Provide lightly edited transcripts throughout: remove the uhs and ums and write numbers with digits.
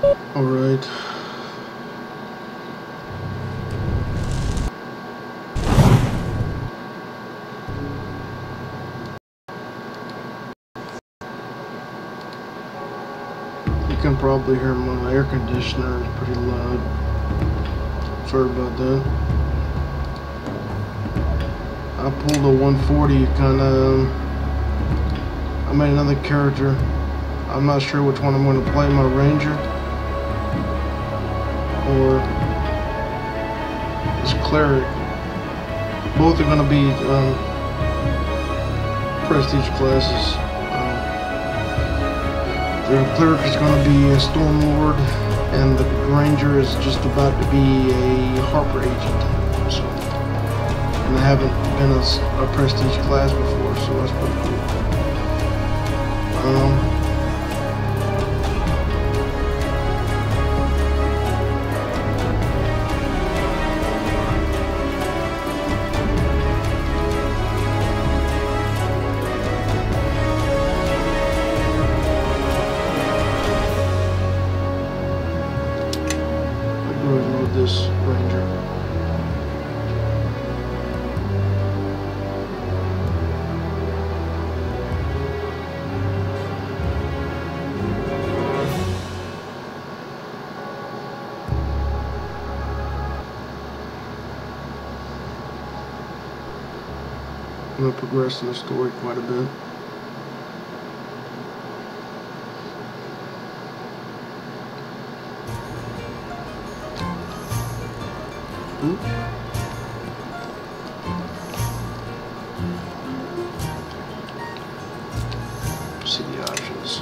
Alright. You can probably hear my air conditioner is pretty loud. Sorry about that. I pulled a 140 kinda. I made another character. I'm not sure which one I'm going to play, my Ranger or this Cleric. Both are going to be prestige classes. The Cleric is going to be a Stormlord, and the Ranger is just about to be a Harper Agent. So, and I haven't been a prestige class before, so that's pretty cool. This Ranger. I'm going to progress in the story quite a bit. Ooh. See the options.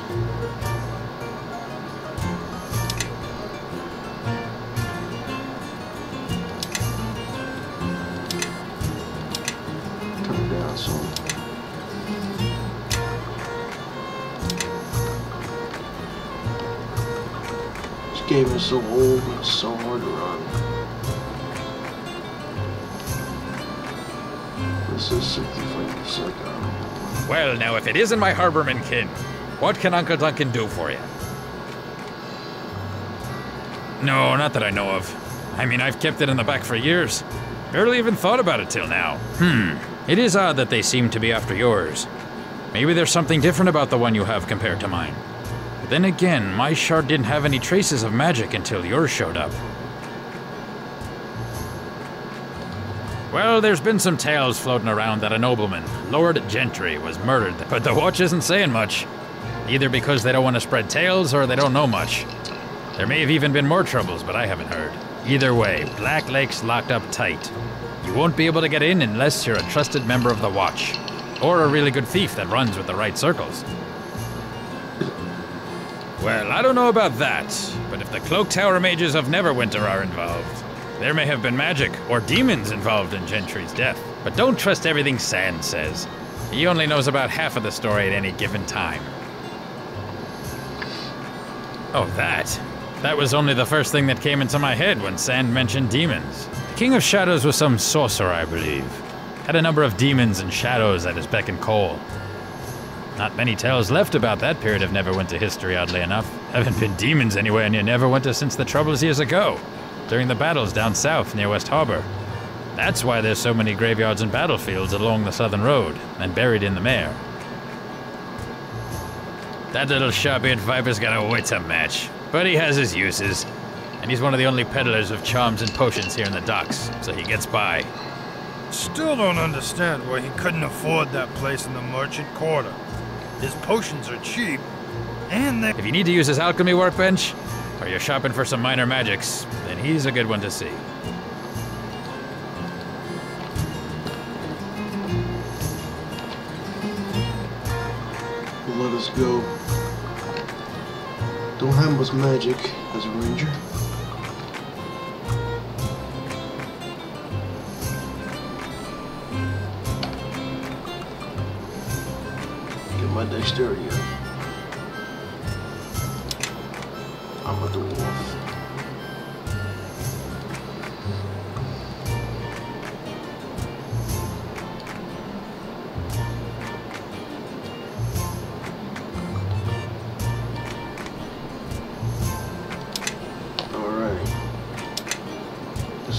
Turn it down some. This game is so old and it's so hard to run. This is 60 frames per second. Well, now, if it isn't my Harborman kin, what can Uncle Duncan do for you? No, not that I know of. I mean, I've kept it in the back for years. Barely even thought about it till now. It is odd that they seem to be after yours. Maybe there's something different about the one you have compared to mine. But then again, my shard didn't have any traces of magic until yours showed up. Well, there's been some tales floating around that a nobleman, Lord Gentry, was murdered, but the Watch isn't saying much. Either because they don't want to spread tales or they don't know much. There may have even been more troubles, but I haven't heard. Either way, Black Lake's locked up tight. You won't be able to get in unless you're a trusted member of the Watch, or a really good thief that runs with the right circles. Well, I don't know about that, but if the Cloak Tower mages of Neverwinter are involved, there may have been magic or demons involved in Gentry's death. But don't trust everything Sand says. He only knows about half of the story at any given time. Oh, that. That was only the first thing that came into my head when Sand mentioned demons. The King of Shadows was some sorcerer, I believe. Had a number of demons and shadows at his beck and call. Not many tales left about that period of Neverwinter history, oddly enough. Haven't been demons anywhere near Neverwinter since the Troubles years ago, during the battles down south near West Harbor. That's why there's so many graveyards and battlefields along the southern road, and buried in the mare. That little sharp-eared viper's got a wit to match, but he has his uses. And he's one of the only peddlers of charms and potions here in the docks, so he gets by. Still don't understand why he couldn't afford that place in the merchant quarter. His potions are cheap, and they— If you need to use his alchemy workbench, or you're shopping for some minor magics, then he's a good one to see. Let us go. Don't have much magic as a ranger. Get my dexterity up. I'm a dwarf.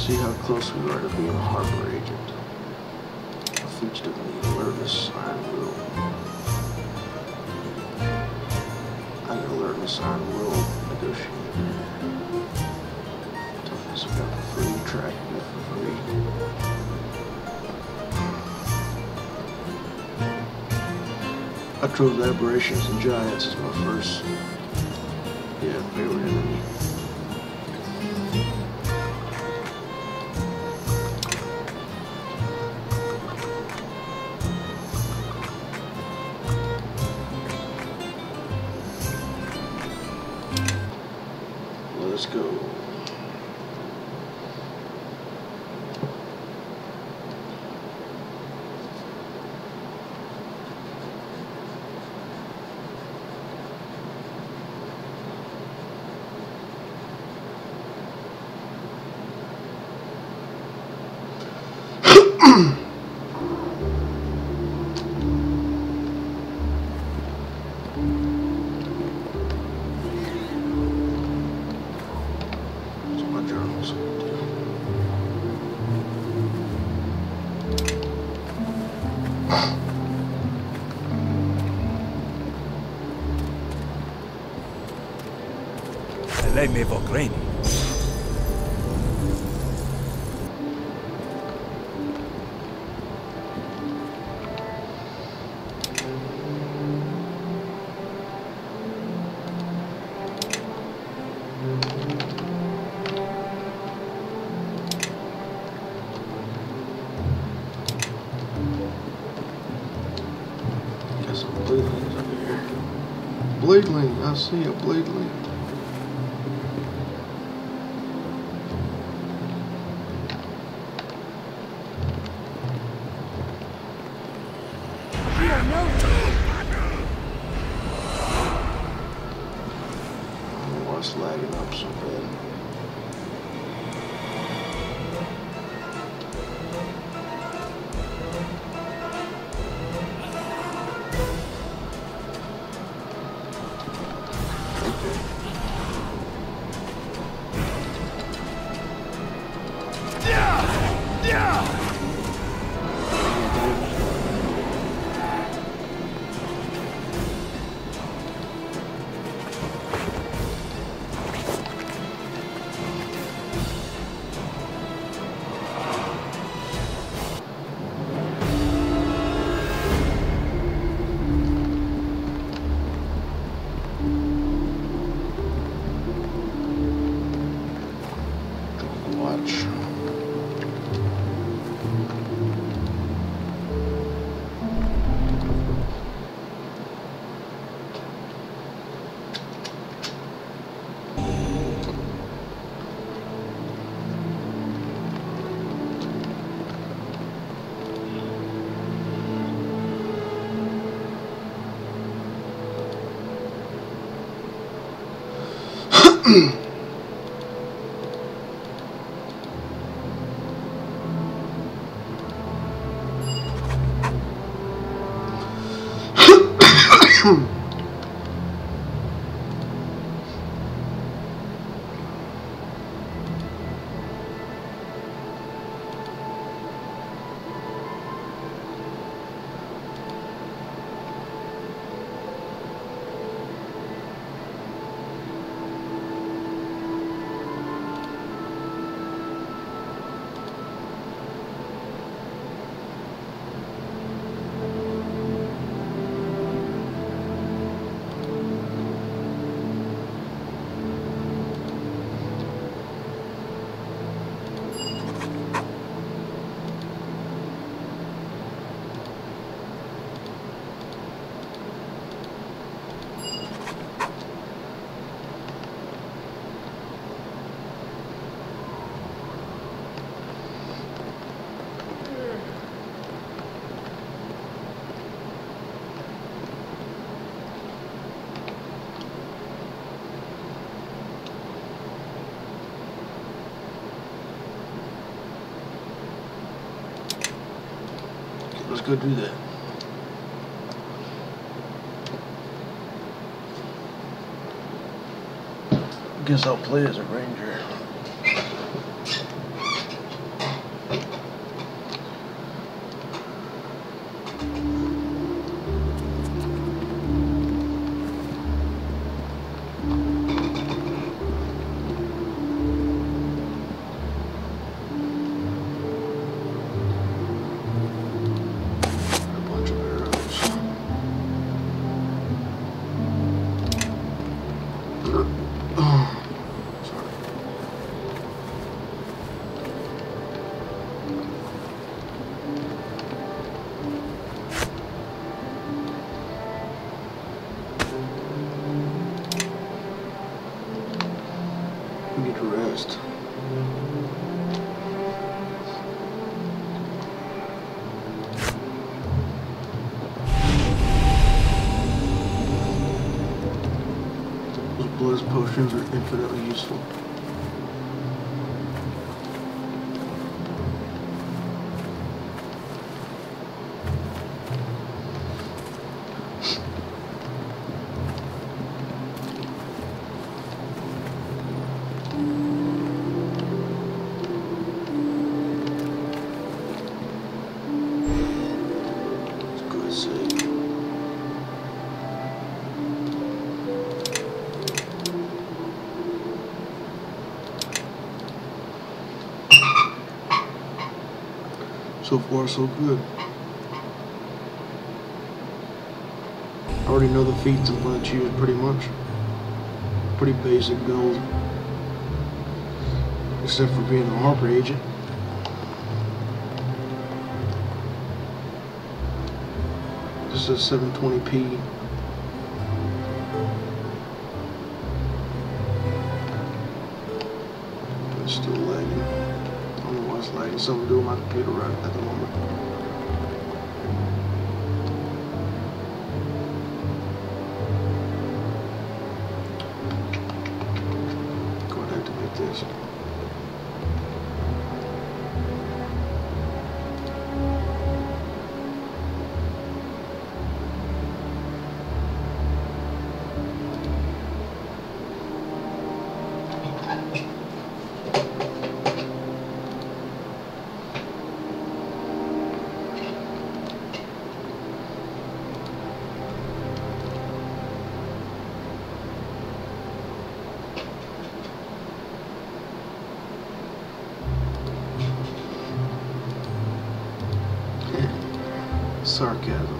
see how close we are to being a Harper Agent. A featured of me, alertness, iron will. I got alertness, iron will, negotiator. Toughness, I got for free, track, got for free. I chose aberrations and giants as my first, favorite enemy. Let's go. Lei me vogreni. Got some bladelings up here. Bladeling, I see a bladeling. It's lagging up so bad. Let's go do that. Guess I'll play as a ranger. Get rest. Those blood potions are infinitely useful. So far, so good. I already know the feats I'm going to choose pretty much. Pretty basic build. Except for being a Harper Agent. This is 720p. It's still lagging. I don't know why it's lagging. Something to do with my computer right at the moment. Go ahead and activate this. Sarcasm.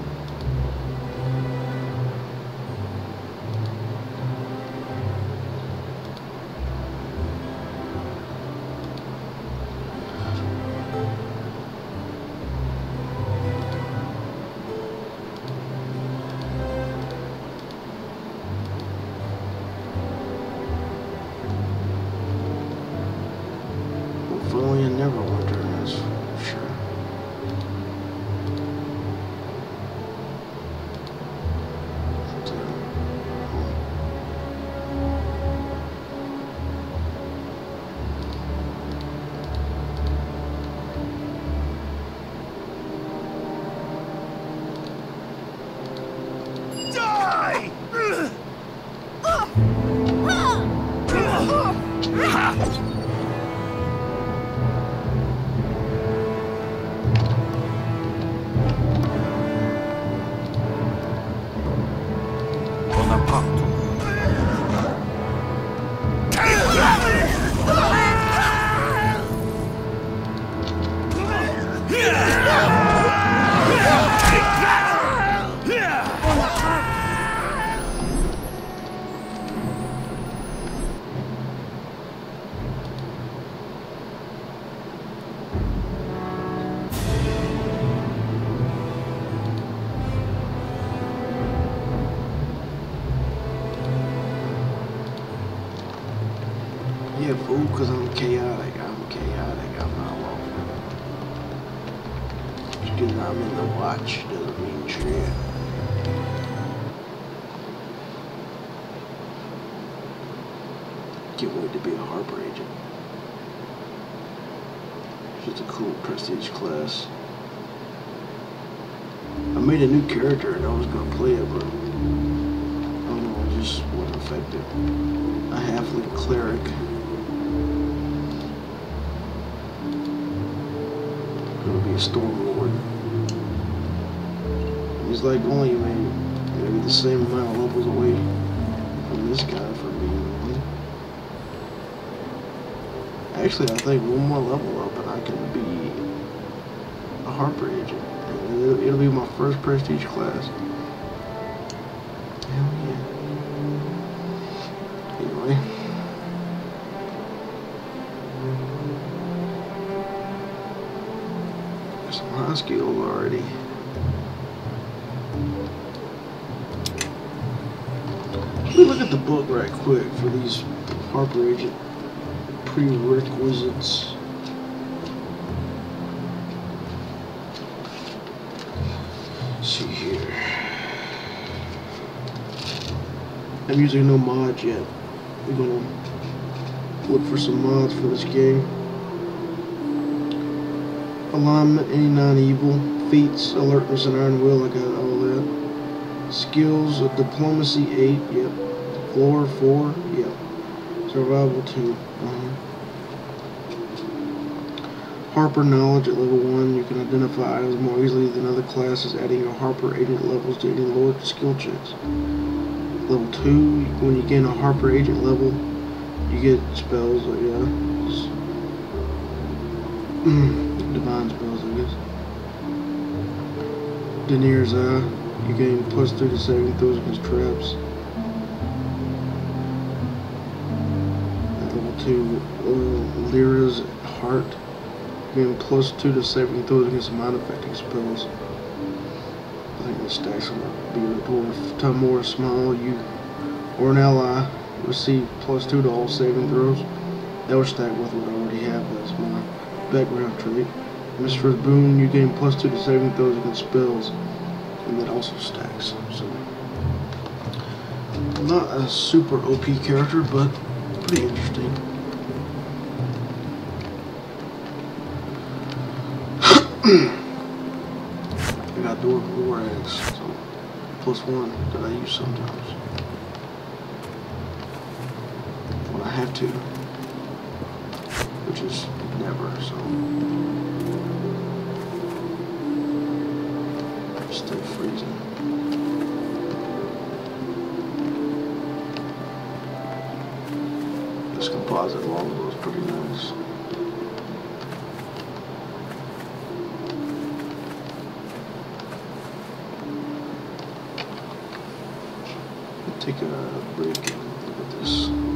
If only in Neverwinter, that's for sure. Yeah, fool, because I'm chaotic. I'm not lawful. Just because I'm in the watch doesn't mean shit. Can't wait to be a Harper Agent. It's just a cool prestige class. I made a new character and I was going to play it, but I don't know, it just wasn't effective. A halfling cleric. Gonna be a storm lord. He's like only maybe the same amount of levels away from this guy for me. Actually, I think one more level up and I can be a Harper Agent. And it'll be my first prestige class. Hell yeah. Anyway. Some high skills already. Let me look at the book right quick for these Harper Agent Prerequisites. Let's see here. I'm using no mods yet. We're gonna look for some mods for this game. Alignment, any non-evil. Feats, alertness, and iron will. I got all that. Skills, diplomacy 8. Yep. Lore 4. Yep. Survival 2. Harper knowledge at level 1. You can identify items more easily than other classes, adding your Harper Agent levels to any lore skill checks. Level 2, when you gain a Harper Agent level, you get spells, divine spells, I guess. Denir's Eye, you gain +3 to saving throws against traps. At level 2, Lyra's Heart, you gain +2 to saving throws against mind-affecting spells. I think the stacks will be a dwarf. Timor Smile, you or an ally receive +2 to all saving throws. That would stack with what I already have as my background trait. Mistress Boon, you gain +2 to saving throws against spells, and that also stacks. So, not a super OP character, but pretty interesting. I got Dwarf Ranger, so +1 that I use sometimes when I have to, which is never. So stay freezing. This composite longbow is pretty nice. Take a break and look at this.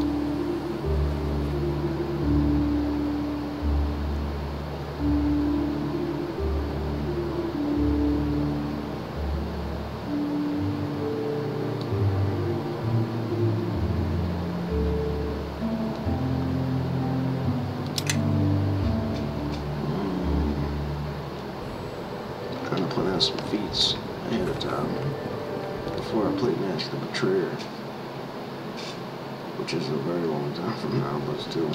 Trying to plan out some feats ahead of time before I play Match the Betrayer, which is a very long time from now, but still.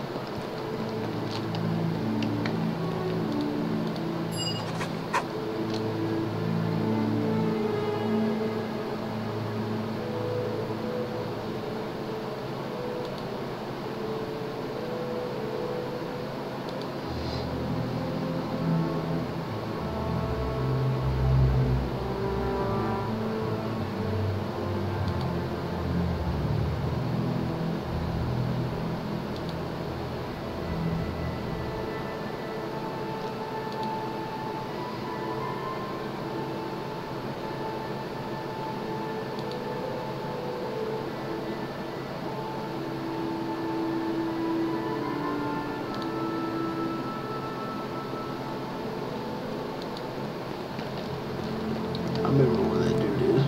I remember where that dude is.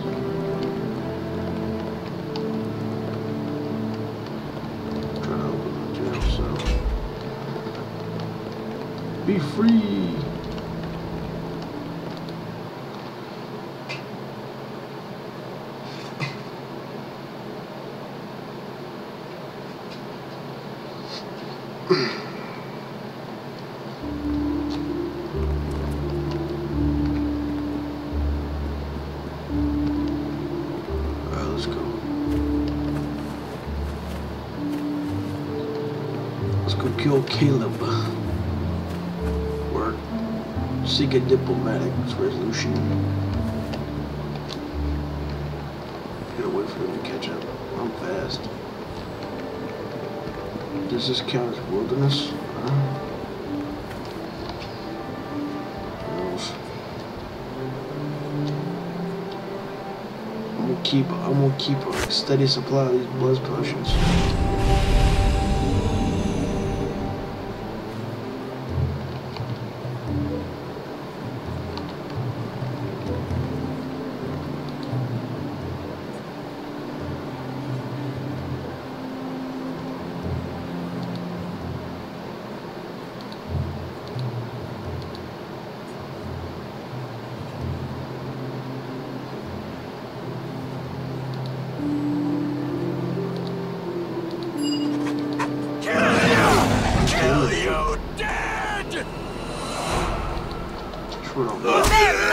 I'm trying to open the jail cell. Be free! Let's go. Let's go kill Caleb. Work. Seek a diplomatic resolution. Gotta wait for them to catch up. I'm fast. Does this count as wilderness? Who knows? I'm gonna keep a steady supply of these blood potions. Put on that.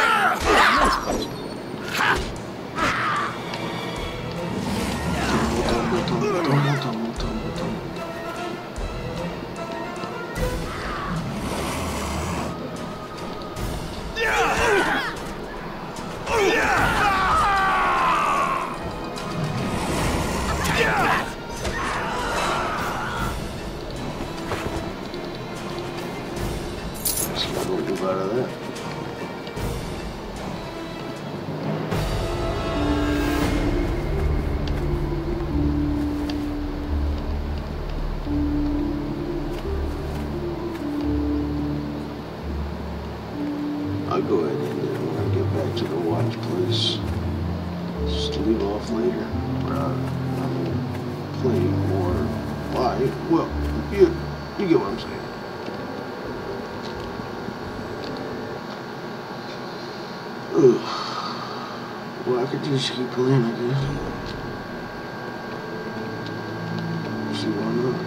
Out of that. I'll go ahead and end it when I get back to the watch place. Just to leave off later. Plenty more. Why? Well, you get what I'm saying. Ugh. Well, I could just keep playing, I guess. See, why not?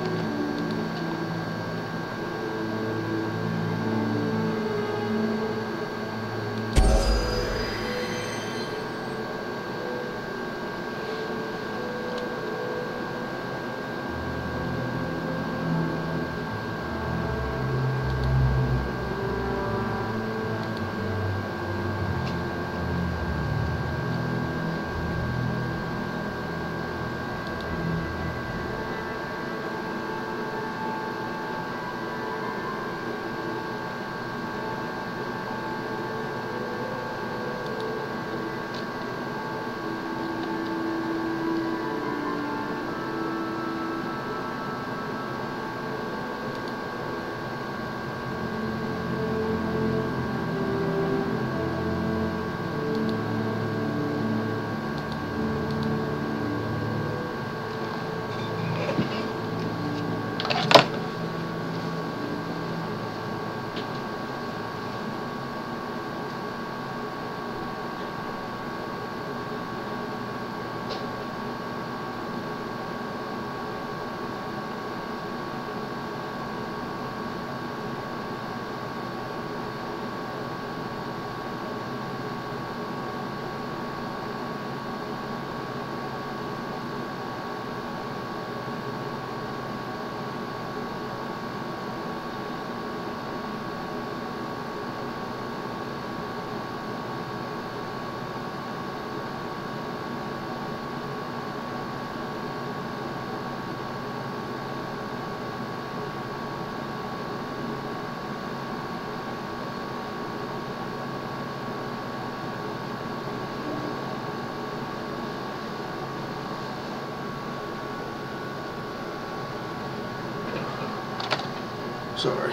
Sorry.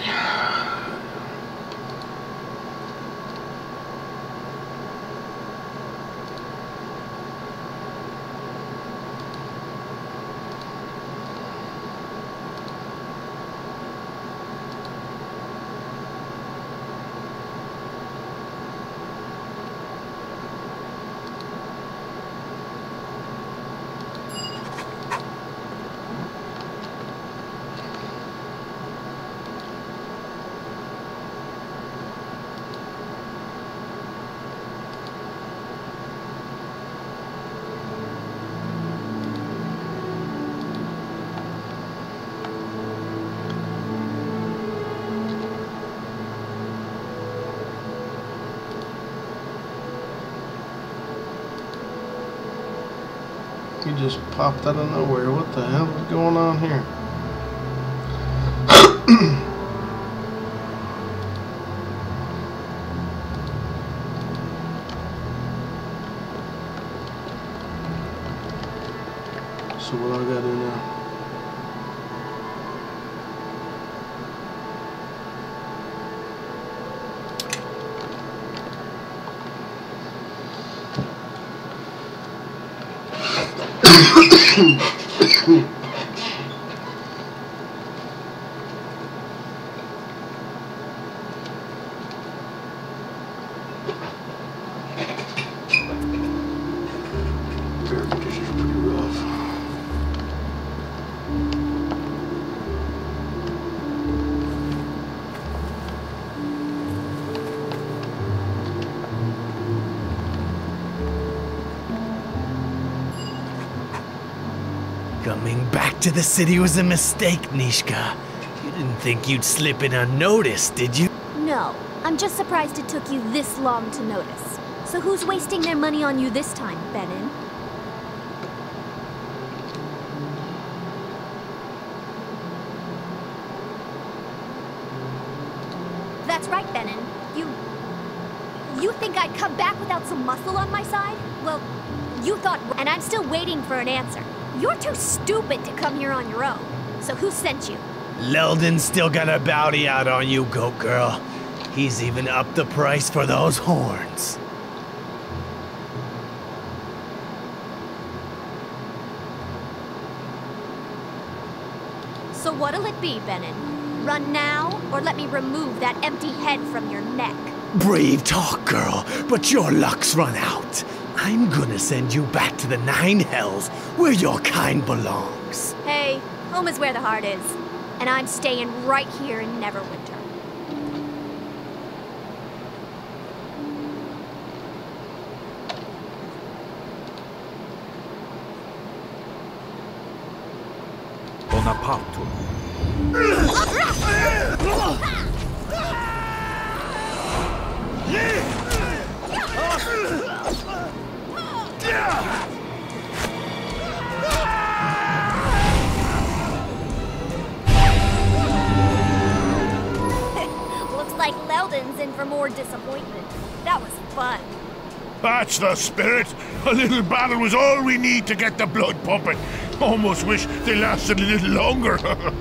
He just popped out of nowhere. What the hell is going on here? So what I gotta do now? Air conditioner's pretty rough. Coming back to the city was a mistake, Nishka. You didn't think you'd slip in unnoticed, did you? No, I'm just surprised it took you this long to notice. So who's wasting their money on you this time, Benin? That's right, Benin. You think I'd come back without some muscle on my side? Well, you thought, and I'm still waiting for an answer. You're too stupid to come here on your own. So who sent you? Leldon's still got a bounty out on you, goat girl. He's even upped the price for those horns. So what'll it be, Benin? Run now, or let me remove that empty head from your neck? Brave talk, girl, but your luck's run out. I'm gonna send you back to the Nine Hells, where your kind belongs. Hey, home is where the heart is. And I'm staying right here in Neverwinter. Bonaparte. Looks like Leldon's in for more disappointment. That was fun. That's the spirit. A little battle was all we need to get the blood pumping. Almost wish they lasted a little longer.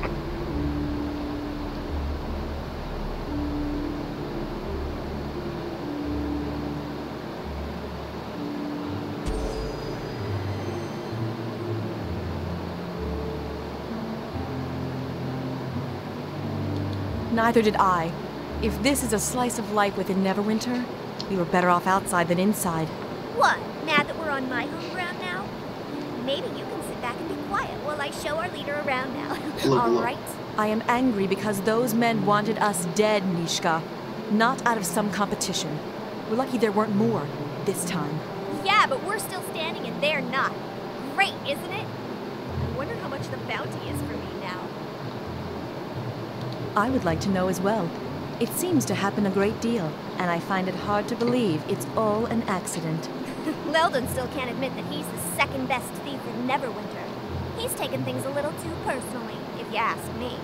Neither did I. If this is a slice of life within Neverwinter, we were better off outside than inside. What? Now that we're on my home ground now? Maybe you can sit back and be quiet while I show our leader around now. All right? I am angry because those men wanted us dead, Nishka. Not out of some competition. We're lucky there weren't more this time. Yeah, but we're still standing and they're not. Great, isn't it? I wonder how much the bounty is for me now. I would like to know as well. It seems to happen a great deal, and I find it hard to believe it's all an accident. Leldon still can't admit that he's the second best thief in Neverwinter. He's taken things a little too personally, if you ask me.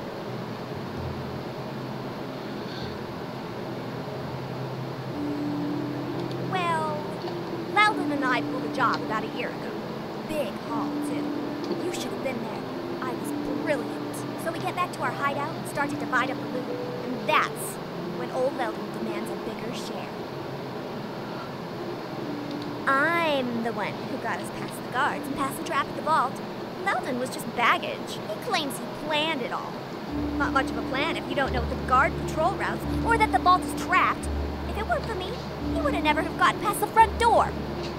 Well, Leldon and I pulled a job about a year ago. Big haul, too. You should have been there. I was brilliant. So we get back to our hideout and start to divide up the loot. And that's when old Leldon demands a bigger share. I'm the one who got us past the guards and past the trap at the vault. Leldon was just baggage. He claims he planned it all. Not much of a plan if you don't know the guard patrol routes or that the vault is trapped. If it weren't for me, he would have never have gotten past the front door.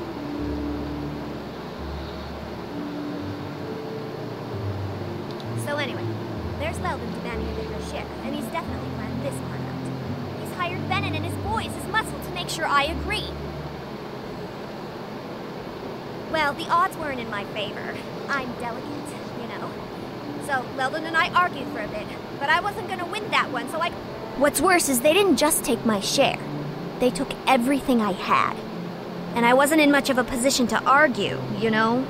So anyway, there's Leldon demanding a bigger share, and he's definitely planned this part out. He's hired Benin and his boys as muscle to make sure I agree. Well, the odds weren't in my favor. I'm delicate, you know. So Leldon and I argued for a bit, but I wasn't gonna win that one, so I... What's worse is they didn't just take my share. They took everything I had. And I wasn't in much of a position to argue, you know?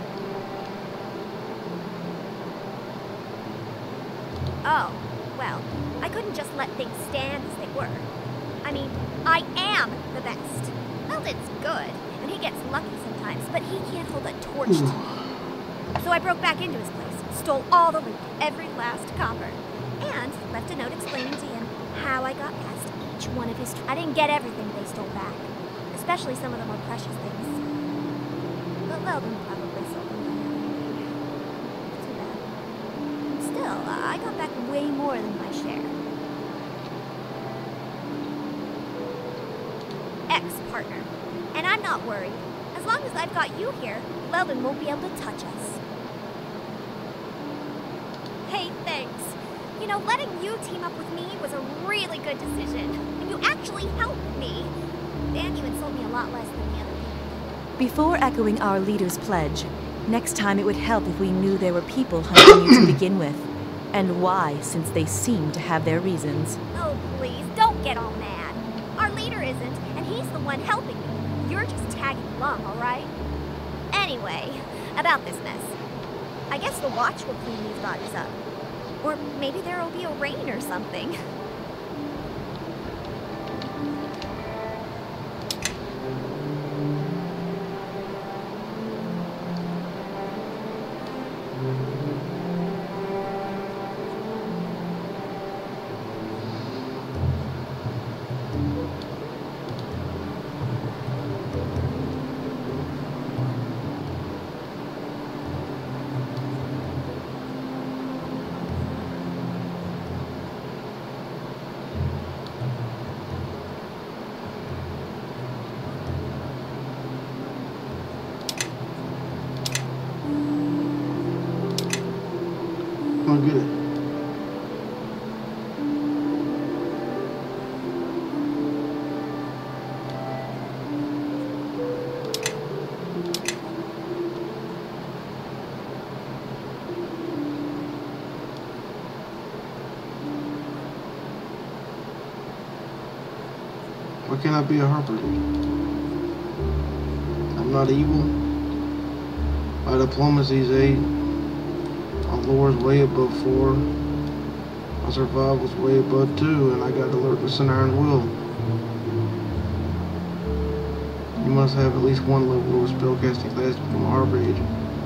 Oh, well, I couldn't just let things stand as they were. I mean, I am the best. Leldon's good, and he gets lucky sometimes, but he can't hold a torch to me. So I broke back into his place, stole all the loot, every last copper, and left a note explaining to him how I got past each one of his... I didn't get everything they stole back, especially some of the more precious things. But Leldon probably sold them by now. Too bad. Still, I got back way more than my share. Ex-partner. And I'm not worried. As long as I've got you here, Leldon won't be able to touch us. Hey, thanks. You know, letting you team up with me was a really good decision. And you actually helped me. And you insult me a lot less than the other people. Before echoing our leader's pledge, Next time it would help if we knew there were people hunting you to begin with. And why, since they seem to have their reasons. Oh, please, don't get all mad. Our leader isn't, and he's the one helping me. You're just tagging along, all right? Anyway, about this mess. I guess the watch will clean these bodies up. Or maybe there will be a rain or something. I'll get it. Why can't I be a Harper Agent? I'm not evil. My diplomacy's 8. My lore's way above 4. My survival's way above 2, and I got alertness and iron will. You must have at least 1 level of spellcasting class to become a Harper Agent.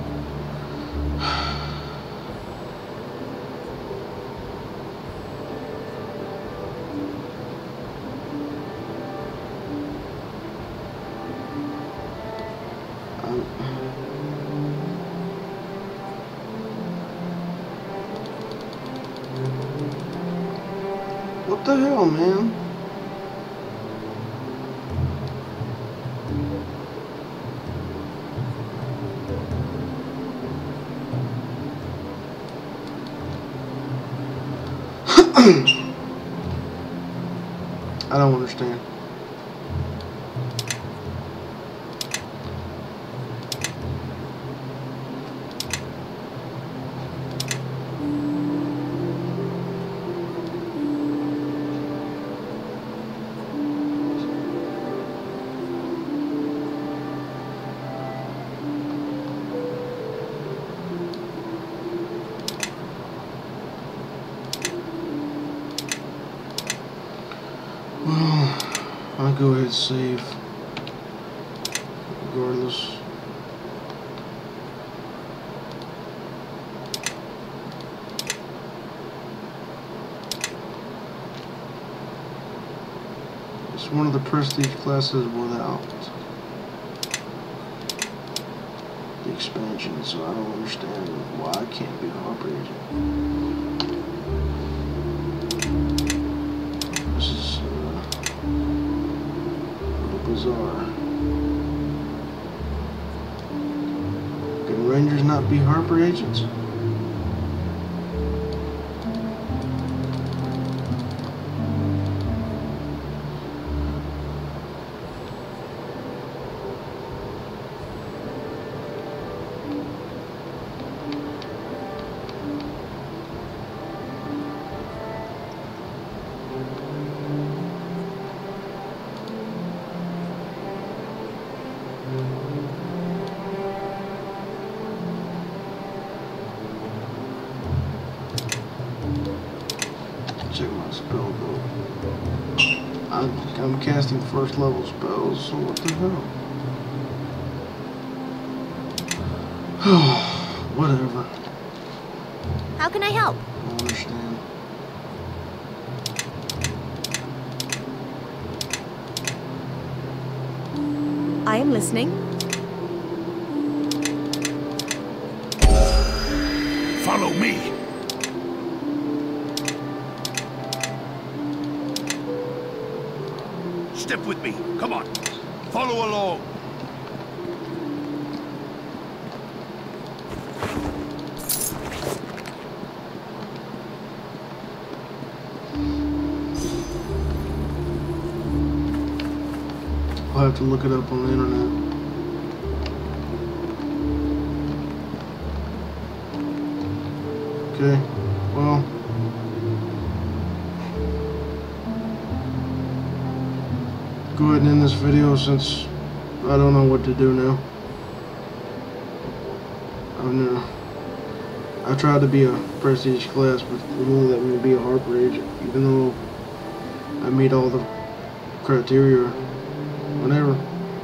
What the hell, man? I don't understand. Well, I'll go ahead and save. Regardless. It's one of the prestige classes without the expansion, so I don't understand why I can't be a Harper Agent. This is a little bizarre. Can Rangers not be Harper Agents? Check my spell book. I'm casting first level spells, so what the hell? Whatever. How can I help? I don't understand. I am listening. Follow me. Step with me. Come on. Follow along. I'll have to look it up on the internet. Okay, well, go ahead and end this video since I don't know what to do now. I tried to be a prestige class, but they won't let me be a Harper Agent, even though I meet all the criteria. Whatever.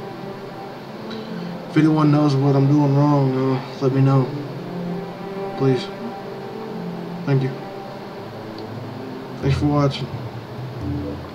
If anyone knows what I'm doing wrong, let me know. Please. Thank you. Thanks for watching.